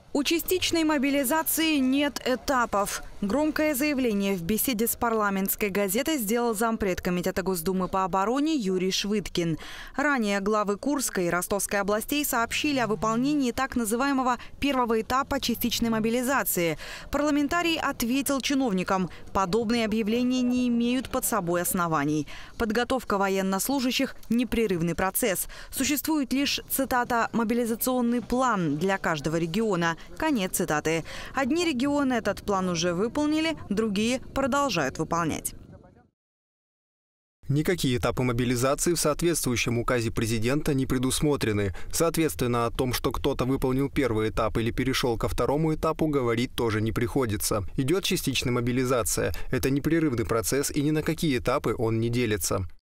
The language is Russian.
У частичной мобилизации нет этапов. Громкое заявление в беседе с парламентской газетой сделал зампред Комитета Госдумы по обороне Юрий Швыдкин. Ранее главы Курской и Ростовской областей сообщили о выполнении так называемого первого этапа частичной мобилизации. Парламентарий ответил чиновникам: подобные объявления не имеют под собой оснований. Подготовка военнослужащих – непрерывный процесс. Существует лишь, цитата, «мобилизационный план для каждого региона». Конец цитаты. Одни регионы этот план уже выполнили, другие продолжают выполнять. Никакие этапы мобилизации в соответствующем указе президента не предусмотрены. Соответственно, о том, что кто-то выполнил первый этап или перешел ко второму этапу, говорить тоже не приходится. Идет частичная мобилизация. Это непрерывный процесс, и ни на какие этапы он не делится.